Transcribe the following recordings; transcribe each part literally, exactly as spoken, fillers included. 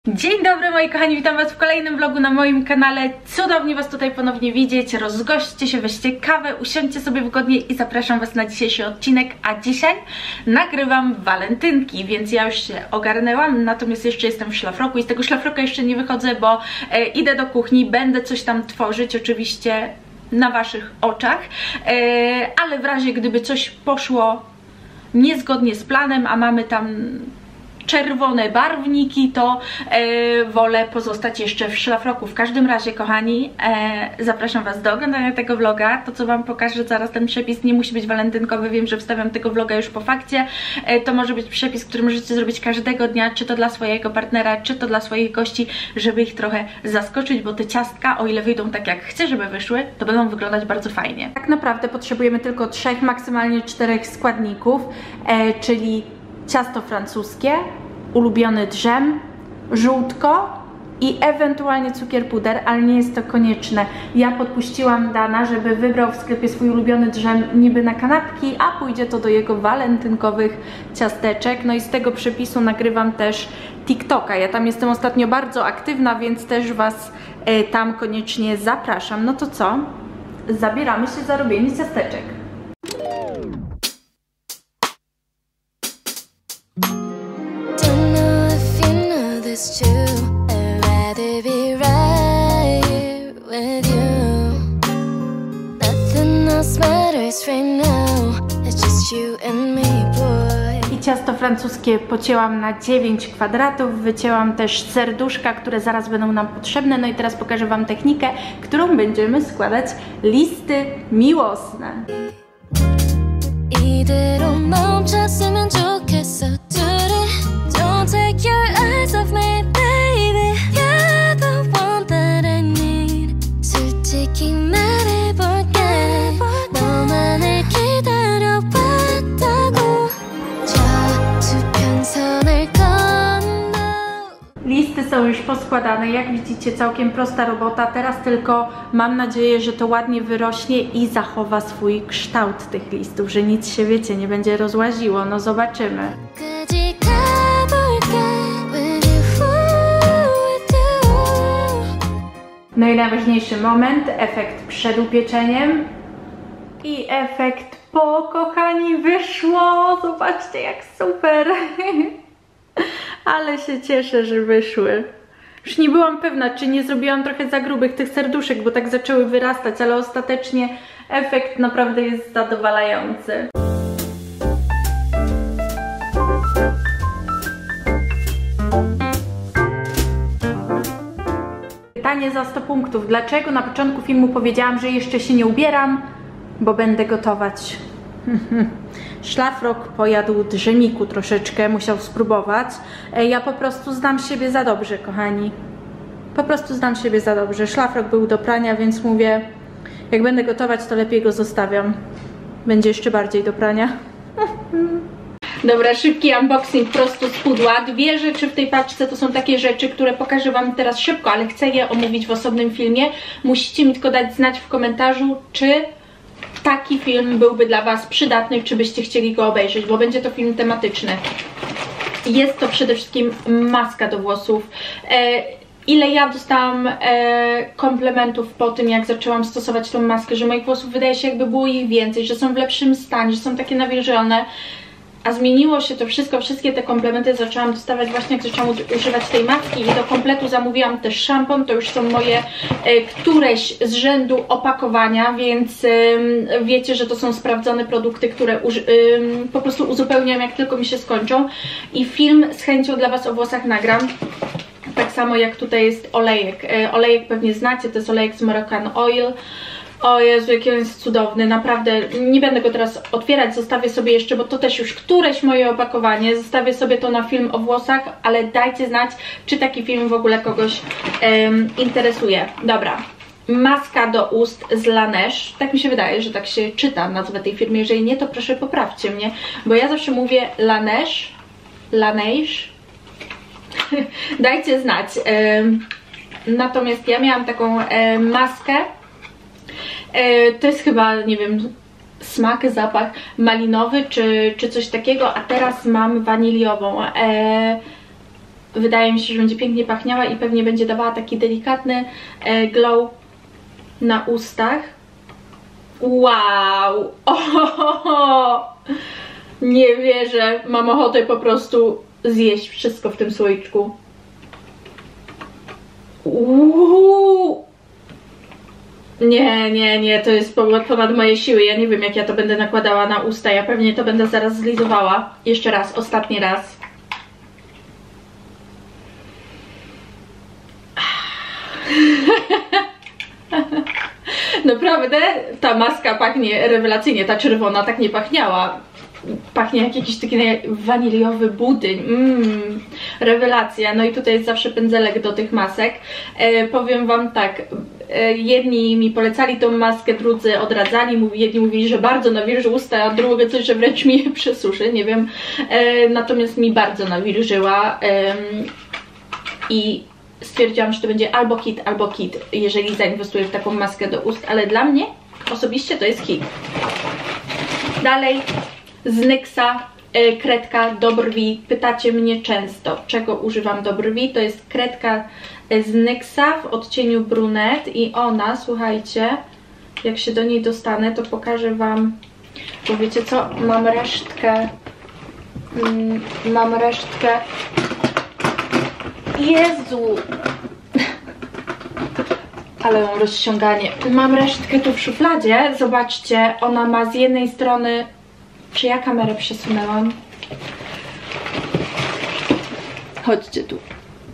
Dzień dobry moi kochani, witam was w kolejnym vlogu na moim kanale. Cudownie was tutaj ponownie widzieć, rozgośćcie się, weźcie kawę, usiądźcie sobie wygodnie i zapraszam was na dzisiejszy odcinek. A dzisiaj nagrywam walentynki, więc ja już się ogarnęłam, natomiast jeszcze jestem w szlafroku i z tego szlafroka jeszcze nie wychodzę, bo e, idę do kuchni, będę coś tam tworzyć, oczywiście na waszych oczach, e, ale w razie gdyby coś poszło niezgodnie z planem, a mamy tam czerwone barwniki, to e, wolę pozostać jeszcze w szlafroku. W każdym razie, kochani, e, zapraszam was do oglądania tego vloga. To, co wam pokażę zaraz, ten przepis nie musi być walentynkowy. Wiem, że wstawiam tego vloga już po fakcie. E, to może być przepis, który możecie zrobić każdego dnia, czy to dla swojego partnera, czy to dla swoich gości, żeby ich trochę zaskoczyć, bo te ciastka, o ile wyjdą tak, jak chcę, żeby wyszły, to będą wyglądać bardzo fajnie. Tak naprawdę potrzebujemy tylko trzech, maksymalnie czterech składników, e, czyli ciasto francuskie, ulubiony dżem, żółtko i ewentualnie cukier puder, ale nie jest to konieczne. Ja podpuściłam Dana, żeby wybrał w sklepie swój ulubiony dżem niby na kanapki, a pójdzie to do jego walentynkowych ciasteczek. No i z tego przepisu nagrywam też TikToka. Ja tam jestem ostatnio bardzo aktywna, więc też was e, tam koniecznie zapraszam. No to co? Zabieramy się za robienie ciasteczek. Too. I'd rather be right here with you. Nothing else matters right now. It's just you and me, boy. I ciasto francuskie pocięłam na dziewięć kwadratów, wycięłam też serduszka, które zaraz będą nam potrzebne. No i teraz pokażę wam technikę, którą będziemy składać listy miłosne. 이대로 멈췄으면 좋겠어. Don't take your eyes off me, baby. You're the one that I need. 솔직히 말해볼게. 너만을 기다려봤다고. 저 수평선을 건너. Listy są już poskładane, jak widzicie, całkiem prosta robota. Teraz tylko mam nadzieję, że to ładnie wyrośnie i zachowa swój kształt tych listów, że nic się, wiecie, nie będzie rozłaziło. No zobaczymy. No i najważniejszy moment, efekt przed upieczeniem i efekt po, kochani, wyszło. Zobaczcie, jak super. Ale się cieszę, że wyszły. Już nie byłam pewna, czy nie zrobiłam trochę za grubych tych serduszek, bo tak zaczęły wyrastać, ale ostatecznie efekt naprawdę jest zadowalający. Pytanie za sto punktów. Dlaczego na początku filmu powiedziałam, że jeszcze się nie ubieram? Bo będę gotować. Szlafrok pojadł dżemiku troszeczkę, musiał spróbować. Ja po prostu znam siebie za dobrze, kochani. Po prostu znam siebie za dobrze. Szlafrok był do prania, więc mówię, jak będę gotować, to lepiej go zostawiam. Będzie jeszcze bardziej do prania. Dobra, szybki unboxing prosto z pudła. Dwie rzeczy w tej paczce to są takie rzeczy, które pokażę wam teraz szybko, ale chcę je omówić w osobnym filmie. Musicie mi tylko dać znać w komentarzu, czy taki film byłby dla was przydatny, czy byście chcieli go obejrzeć, bo będzie to film tematyczny. Jest to przede wszystkim maska do włosów. E, ile ja dostałam e, komplementów po tym, jak zaczęłam stosować tą maskę, że moich włosów wydaje się, jakby było ich więcej, że są w lepszym stanie, że są takie nawilżone. A zmieniło się to wszystko, wszystkie te komplementy zaczęłam dostawać właśnie, jak zaczęłam używać tej maski i do kompletu zamówiłam też szampon. To już są moje e, któreś z rzędu opakowania, więc e, wiecie, że to są sprawdzone produkty, które e, po prostu uzupełniam, jak tylko mi się skończą. I film z chęcią dla was o włosach nagram. Tak samo jak tutaj jest olejek. E, olejek pewnie znacie, to jest olejek z Moroccan Oil. O Jezu, jaki on jest cudowny, naprawdę nie będę go teraz otwierać, zostawię sobie jeszcze, bo to też już któreś moje opakowanie, zostawię sobie to na film o włosach, ale dajcie znać, czy taki film w ogóle kogoś um, interesuje. Dobra, maska do ust z Laneige, tak mi się wydaje, że tak się czyta nazwę tej firmy, jeżeli nie, to proszę poprawcie mnie, bo ja zawsze mówię Laneige, Laneige, dajcie znać. Um, natomiast ja miałam taką um, maskę. To jest chyba, nie wiem, smak, zapach malinowy czy, czy coś takiego, a teraz mam waniliową. E, wydaje mi się, że będzie pięknie pachniała i pewnie będzie dawała taki delikatny e, glow na ustach. Wow! Ohoho! Nie wierzę, mam ochotę po prostu zjeść wszystko w tym słoiczku. Uuu. Nie, nie, nie, to jest ponad moje siły. Ja nie wiem, jak ja to będę nakładała na usta. Ja pewnie to będę zaraz zlizowała. Jeszcze raz, ostatni raz. Naprawdę ta maska pachnie rewelacyjnie. Ta czerwona tak nie pachniała. Pachnie jak jakiś taki waniliowy budyń. Mmm, rewelacja. No i tutaj jest zawsze pędzelek do tych masek. E, powiem wam tak, e, jedni mi polecali tą maskę, drudzy odradzali. Jedni mówili, że bardzo nawilży usta, a drugie coś, że wręcz mi je przesuszy. Nie wiem. E, natomiast mi bardzo nawilżyła. E, I stwierdziłam, że to będzie albo hit, albo kit, jeżeli zainwestuję w taką maskę do ust. Ale dla mnie osobiście to jest hit. Dalej z NYXa y, kredka do brwi. Pytacie mnie często, czego używam do brwi. To jest kredka z NYXa w odcieniu brunet i ona, słuchajcie, jak się do niej dostanę, to pokażę wam, bo wiecie co, mam resztkę mm, mam resztkę Jezu ale mam rozciąganie. Mam resztkę tu w szufladzie, zobaczcie, ona ma z jednej strony. Czy ja kamerę przesunęłam? Chodźcie tu.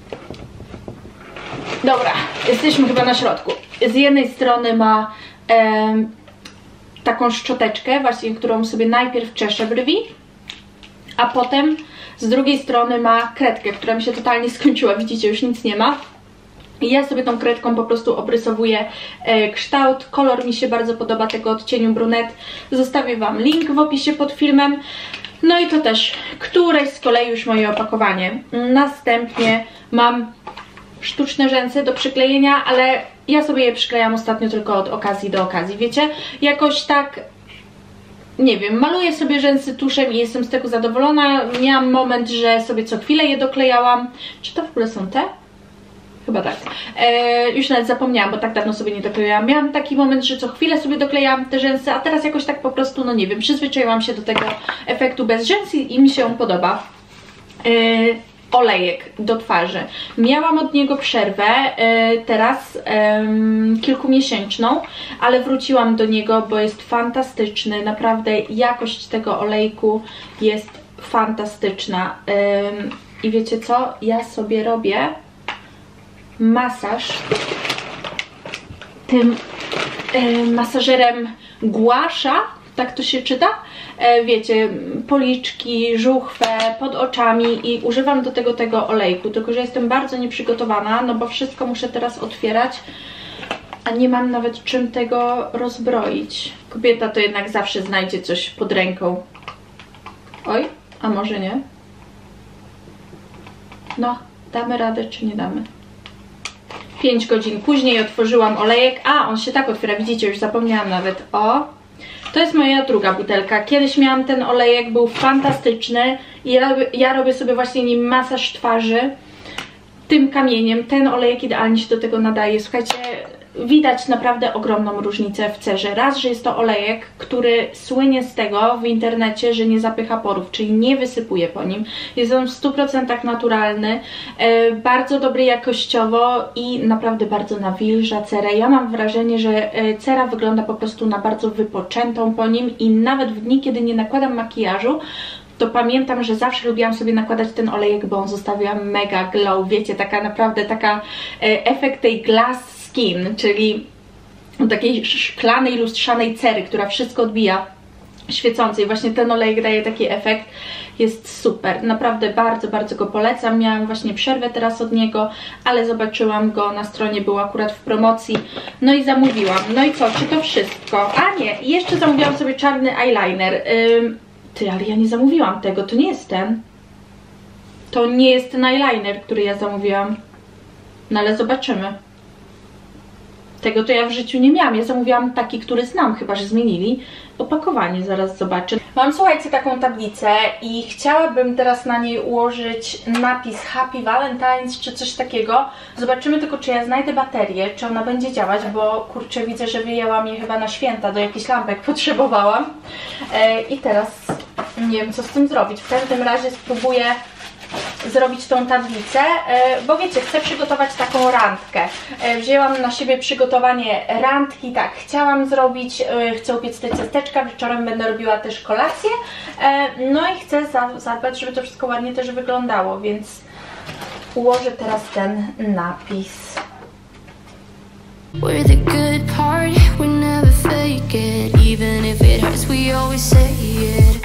Dobra, jesteśmy chyba na środku. Z jednej strony ma e, taką szczoteczkę, właśnie, którą sobie najpierw czeszę brwi, a potem z drugiej strony ma kredkę, która mi się totalnie skończyła. Widzicie, już nic nie ma. I ja sobie tą kredką po prostu obrysowuję e, kształt. Kolor mi się bardzo podoba tego odcieniu brunet. Zostawię wam link w opisie pod filmem. No i to też któreś z kolei już moje opakowanie. Następnie mam sztuczne rzęsy do przyklejenia, ale ja sobie je przyklejam ostatnio tylko od okazji do okazji. Wiecie, jakoś tak, nie wiem, maluję sobie rzęsy tuszem i jestem z tego zadowolona. Miałam moment, że sobie co chwilę je doklejałam. Czy to w ogóle są te? Chyba tak. E, już nawet zapomniałam, bo tak dawno sobie nie doklejałam. Miałam taki moment, że co chwilę sobie doklejałam te rzęsy, a teraz jakoś tak po prostu, no nie wiem, przyzwyczaiłam się do tego efektu bez rzęs i mi się on podoba. E, olejek do twarzy. Miałam od niego przerwę, e, teraz e, kilkumiesięczną, ale wróciłam do niego, bo jest fantastyczny. Naprawdę jakość tego olejku jest fantastyczna. E, I wiecie co? Ja sobie robię masaż tym e, masażerem Gua Sha, tak to się czyta, e, wiecie, policzki, żuchwę, pod oczami i używam do tego tego olejku, tylko że jestem bardzo nieprzygotowana, no bo wszystko muszę teraz otwierać, a nie mam nawet czym tego rozbroić. Kobieta to jednak zawsze znajdzie coś pod ręką. Oj, a może nie? No, damy radę czy nie damy? pięć godzin później otworzyłam olejek. A, on się tak otwiera, widzicie, już zapomniałam nawet. O, to jest moja druga butelka. Kiedyś miałam ten olejek, był fantastyczny i ja, ja robię sobie właśnie nim masaż twarzy tym kamieniem. Ten olejek idealnie się do tego nadaje. Słuchajcie, widać naprawdę ogromną różnicę w cerze. Raz, że jest to olejek, który słynie z tego w internecie, że nie zapycha porów, czyli nie wysypuje po nim. Jest on w stu procentach naturalny, e, bardzo dobry jakościowo i naprawdę bardzo nawilża cerę. Ja mam wrażenie, że cera wygląda po prostu na bardzo wypoczętą po nim i nawet w dni, kiedy nie nakładam makijażu, to pamiętam, że zawsze lubiłam sobie nakładać ten olejek, bo on zostawia mega glow. Wiecie, taka naprawdę taka e, efekt tej glass skin, czyli takiej szklanej, lustrzanej cery, która wszystko odbija, świecącej. Właśnie ten olejek daje taki efekt. Jest super. Naprawdę bardzo, bardzo go polecam. Miałam właśnie przerwę teraz od niego, ale zobaczyłam go na stronie, był akurat w promocji. No i zamówiłam. No i co? Czy to wszystko? A nie, jeszcze zamówiłam sobie czarny eyeliner. Ym, ty, ale ja nie zamówiłam tego. To nie jest ten. To nie jest ten eyeliner, który ja zamówiłam. No ale zobaczymy. Tego to ja w życiu nie miałam. Ja zamówiłam taki, który znam, chyba że zmienili opakowanie. Zaraz zobaczę. Mam, słuchajcie, taką tablicę i chciałabym teraz na niej ułożyć napis Happy Valentine's czy coś takiego. Zobaczymy tylko, czy ja znajdę baterię, czy ona będzie działać, bo kurczę, widzę, że wyjęłam je chyba na święta, do jakichś lampek potrzebowałam. E, I teraz nie wiem, co z tym zrobić. W każdym razie spróbuję zrobić tą tablicę, bo wiecie, chcę przygotować taką randkę. Wzięłam na siebie przygotowanie randki, tak, chciałam zrobić, chcę upiec te ciasteczka, wieczorem będę robiła też kolację, no i chcę zadbać, żeby to wszystko ładnie też wyglądało, więc ułożę teraz ten napis. We're the good part, we never fake it, even if it hurts, we always say it.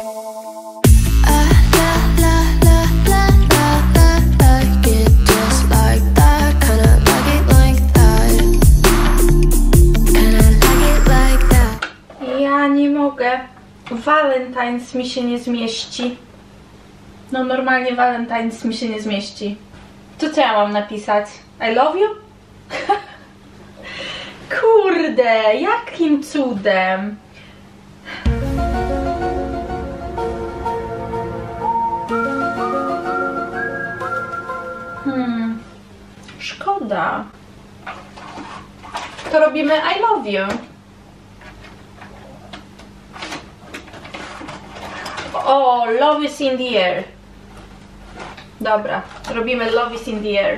Ja nie mogę. Valentine's mi się nie zmieści. No normalnie Valentine's mi się nie zmieści. To co ja mam napisać? I love you? Kurde, jakim cudem? Hmm, szkoda. To robimy I love you. O, love is in the air. Dobra, robimy love is in the air.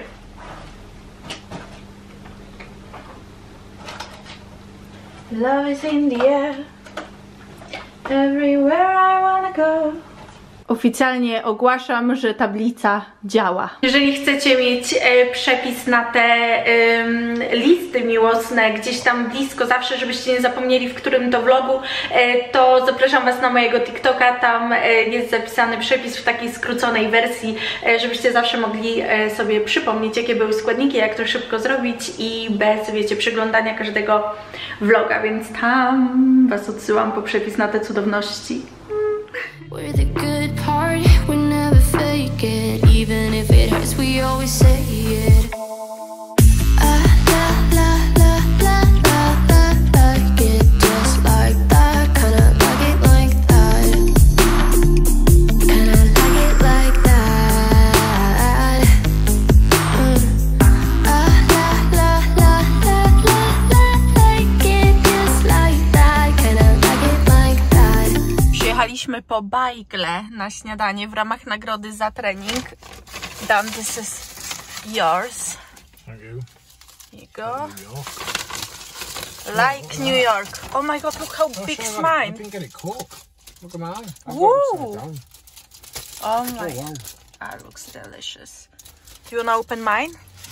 Love is in the air. Everywhere I wanna go. Oficjalnie ogłaszam, że tablica działa. Jeżeli chcecie mieć e, przepis na te e, listy miłosne gdzieś tam blisko, zawsze, żebyście nie zapomnieli, w którym to vlogu, e, to zapraszam Was na mojego TikToka. Tam e, jest zapisany przepis w takiej skróconej wersji, e, żebyście zawsze mogli e, sobie przypomnieć, jakie były składniki, jak to szybko zrobić i bez, wiecie, przeglądania każdego vloga, więc tam Was odsyłam po przepis na te cudowności. We're the good part, we never fake it, even if it hurts, we always say it. Ah, la, la, la, la, la, la, like it just like that, kinda like it like that, kinda like it like that. Mm. Ah, la, la, la, la, la, la, like it just like that, kinda like it like that. Przyjechaliśmy po bajgle na śniadanie w ramach nagrody za trening. Dan, this is yours. Thank you. Here you go. New York. Like New York. Oh my god, look how That's big all is right. I mine. didn't get it cooked. Look at mine. I've Woo! got it upside down. Oh my, Oh wow. that looks delicious. Do you wanna open mine?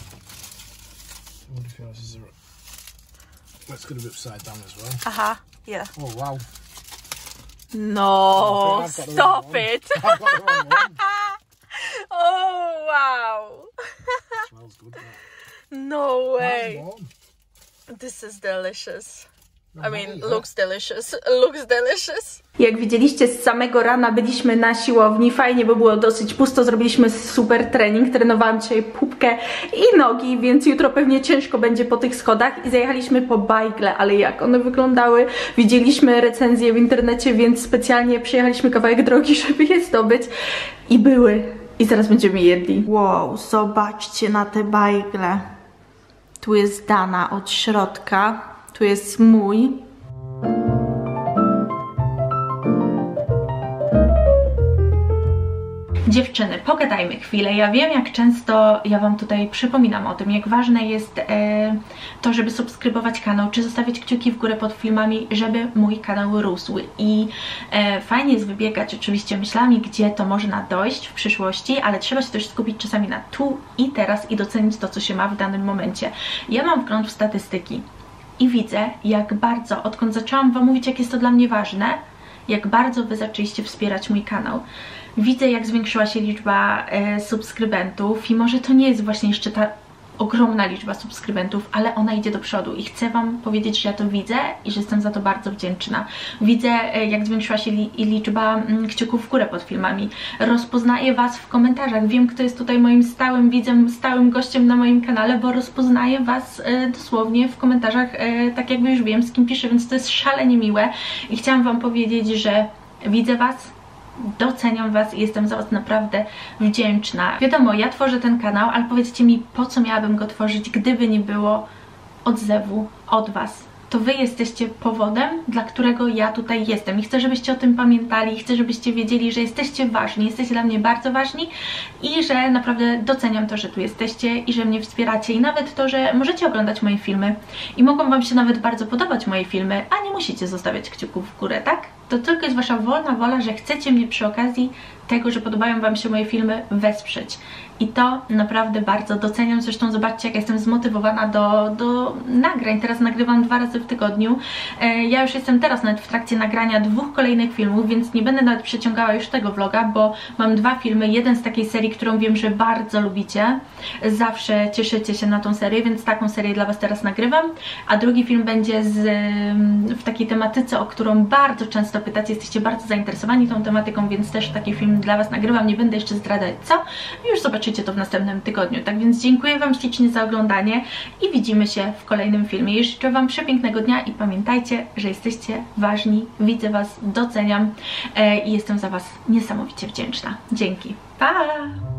I wonder if yours is a... Let's get it upside down as well. Aha, yeah. Oh wow. No, I've got the stop wrong one. it. I've got the wrong one. Oh wow. Smells good. doesn't it? No way. Nice warm. This is delicious. No, I mean, yeah. looks delicious. Looks delicious. Jak widzieliście, z samego rana byliśmy na siłowni. Fajnie, bo było dosyć pusto. Zrobiliśmy super trening. Trenowałam dzisiaj pupkę i nogi, więc jutro pewnie ciężko będzie po tych schodach. I zajechaliśmy po bajgle, ale jak one wyglądały? Widzieliśmy recenzje w internecie, więc specjalnie przyjechaliśmy kawałek drogi, żeby je zdobyć. I były. I zaraz będziemy jedli. Wow, zobaczcie na te bajgle. Tu jest Dana od środka. Tu jest mój. Dziewczyny, pogadajmy chwilę. Ja wiem, jak często ja Wam tutaj przypominam o tym, jak ważne jest e, to, żeby subskrybować kanał, czy zostawiać kciuki w górę pod filmami, żeby mój kanał rósł. I e, fajnie jest wybiegać oczywiście myślami, gdzie to można dojść w przyszłości, ale trzeba się też skupić czasami na tu i teraz i docenić to, co się ma w danym momencie. Ja mam wgląd w statystyki i widzę, jak bardzo, odkąd zaczęłam Wam mówić, jak jest to dla mnie ważne, jak bardzo Wy zaczęliście wspierać mój kanał. Widzę, jak zwiększyła się liczba e, subskrybentów i może to nie jest właśnie jeszcze ta ogromna liczba subskrybentów, ale ona idzie do przodu i chcę Wam powiedzieć, że ja to widzę i że jestem za to bardzo wdzięczna. Widzę, e, jak zwiększyła się li liczba mm, kciuków w górę pod filmami. Rozpoznaję Was w komentarzach. Wiem, kto jest tutaj moim stałym widzem, stałym gościem na moim kanale, bo rozpoznaję Was e, dosłownie w komentarzach, e, tak jakby już wiem, z kim piszę, więc to jest szalenie miłe i chciałam Wam powiedzieć, że widzę Was, doceniam Was i jestem za Was naprawdę wdzięczna. Wiadomo, ja tworzę ten kanał, ale powiedzcie mi, po co miałabym go tworzyć, gdyby nie było odzewu od Was. To Wy jesteście powodem, dla którego ja tutaj jestem i chcę, żebyście o tym pamiętali, chcę, żebyście wiedzieli, że jesteście ważni, jesteście dla mnie bardzo ważni i że naprawdę doceniam to, że tu jesteście i że mnie wspieracie i nawet to, że możecie oglądać moje filmy i mogą Wam się nawet bardzo podobać moje filmy, a nie musicie zostawiać kciuków w górę, tak? To tylko jest Wasza wolna wola, że chcecie mnie przy okazji tego, że podobają Wam się moje filmy, wesprzeć. I to naprawdę bardzo doceniam. Zresztą zobaczcie, jak jestem zmotywowana do, do nagrań. Teraz nagrywam dwa razy w tygodniu. E, ja już jestem teraz nawet w trakcie nagrania dwóch kolejnych filmów, więc nie będę nawet przeciągała już tego vloga, bo mam dwa filmy. Jeden z takiej serii, którą wiem, że bardzo lubicie. Zawsze cieszycie się na tą serię, więc taką serię dla Was teraz nagrywam. A drugi film będzie z, w takiej tematyce, o którą bardzo często pytacie. Jesteście bardzo zainteresowani tą tematyką, więc też taki film dla Was nagrywam. Nie będę jeszcze zdradzać co. Już zobaczycie to w następnym tygodniu. Tak więc dziękuję Wam ślicznie za oglądanie i widzimy się w kolejnym filmie. Jeszcze życzę Wam przepięknego dnia i pamiętajcie, że jesteście ważni, widzę Was, doceniam e, i jestem za Was niesamowicie wdzięczna. Dzięki. Pa!